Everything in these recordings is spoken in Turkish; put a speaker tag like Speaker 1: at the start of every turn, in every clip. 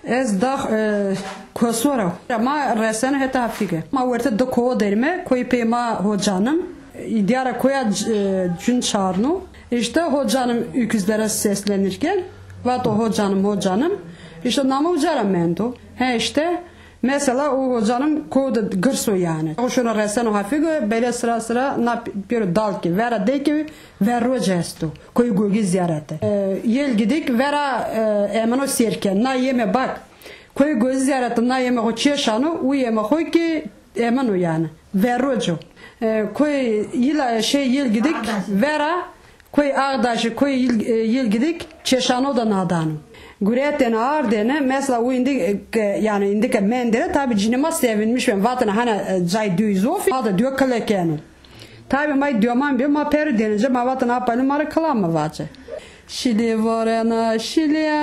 Speaker 1: Ez da kosora. Ma resene heta hafige. Ma werte da ko derime koy pema hocanım. Diyara koya cün çağırnu. İşte hocanım öküzlere seslenirken vat o hocanım. İşte namı ucara mendo. He işte mesela o hocanım koda gırso yani. O şuna resene hafige böyle sıra na bir dal ki vera de ki verro gesto. Koy gogi ziyarete. Yel gidik vera emano sirken na yeme bak. Koy gogi ziyarete na yeme o çeşanu u yeme koy ki emano yani. Verrojo. Koy yila yel gidik vera koy ağdaşı koy yel gidik çeşano da nadanu. Gureten ağırdene mesela o indi yani indike mendere tabi cinema sevinmiş ben vatana hani cay düzofi hada diyor kalekenu. Tabi may diyorman bir ma peri denince ma vatana apalım mara kalama vace. Şili varena şiliya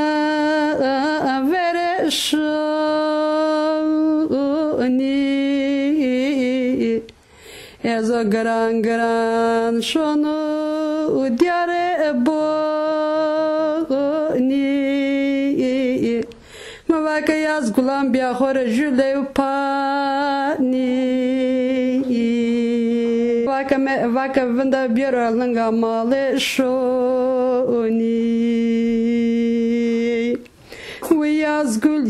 Speaker 1: vere şuni ezo gran şonu diyare boni mavaka yaz gulam biya khore jule pani vaka venda bir langa male shoni we yaz gul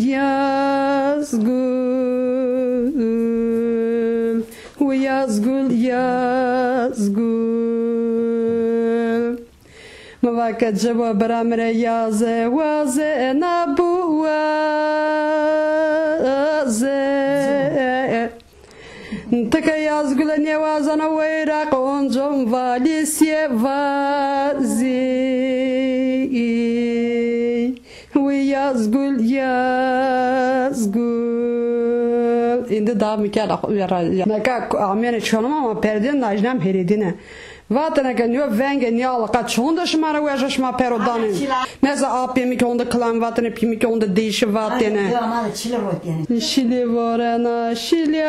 Speaker 1: we yaz gul mavaka jaba bramre yaze waze nabuaze taka yaz gula ne wazana wayra qonjom valisye vazi we yaz gul indi daha mikal ya naka amene çonum ama perden najnam heredine vatana kan yo venge ni alaka çonda şmara veja şma perodani mesela apemi ki onda klan vatana pimi ki onda değişi vatene şile varana şile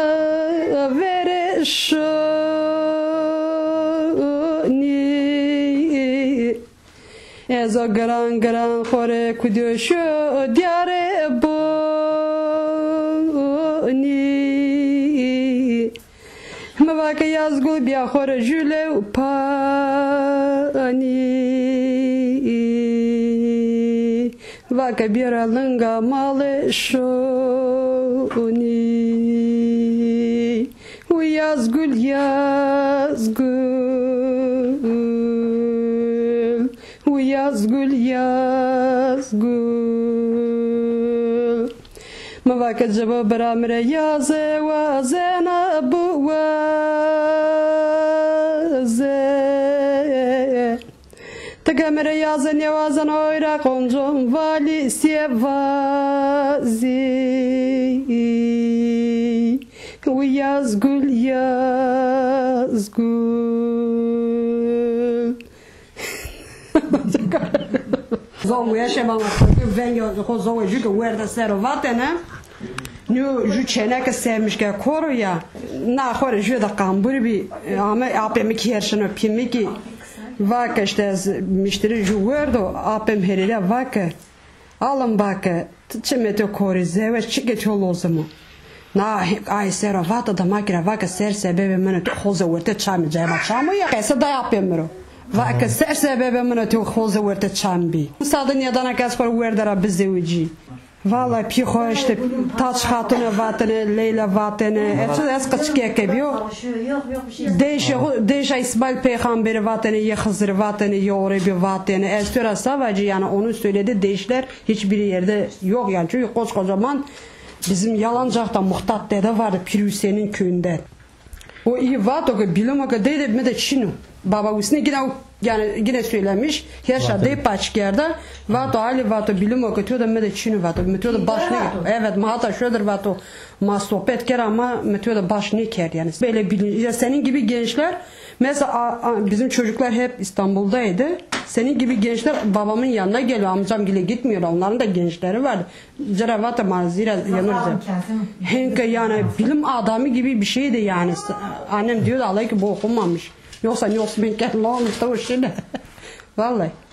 Speaker 1: vere şoni ezo gran khore kudiyo şu diyare boni mavaka yazgul biya khore jule pani vaka bir alınga male şoni yazgul mavaka jaba bramre yaze wazena buaze tagamre yaze ne wazan oyra konjom vali sievazi yazgul Zongo ya shema venyo zongo juke werda sero vatene nu ju çenek sevmiş ke koru ya na khore ju da kambur bi ama apem ki herşeno pimi ki vaka işte müşteri ju werdo apem herile vaka alım baka çemete kori zeve çiket yolozmu na ay sero vata da makira vaka ser sebebe mene hoza werte çami cayma çamı ya kesa da yapemro vaka ser sebebe mene hoza werte çambi sadın yadana kas for werdara bizewci Vallahi piyho işte taç hatuna vatene Leyla vatene es kaçkiye kebiyor değişe İsmail peygamberi vatene ye Hızır vatene ye Orebi vatene estura savacı yani onu söyledi değişler hiçbir yerde yok yani çünkü koskocaman bizim Yalancak'ta Muhtat dede vardı Pir Hüseyin'in köyünde o iyi vat o bilim o dede mi de Çin'u baba usne yine söylemiş her şeyde paçkerde vato ali vato bilim okutuyor da mede Çin'i vato metoda başını evet mahata şöyle vato masopet ker ama metoda başını ker yani böyle bilin senin gibi gençler mesela bizim çocuklar hep İstanbul'daydı senin gibi gençler babamın yanına geliyor amcam bile gitmiyor onların da gençleri var ceravata mazira yanırdı henke yani bilim adamı gibi bir şeydi yani annem diyor Allah ki bu okumamış Yoksa ben kendim olmuş da o şeyle. Vallahi.